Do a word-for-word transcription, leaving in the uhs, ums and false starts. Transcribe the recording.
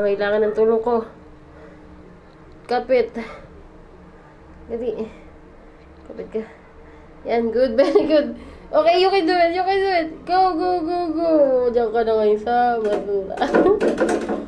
Nangailangan ng tulong ko. Kapit. Dali. Kapit ka. Yan, good. Very good. Okay, you can do it. You can do it. Go, go, go, go. Diyan ka na ngayon sa madula.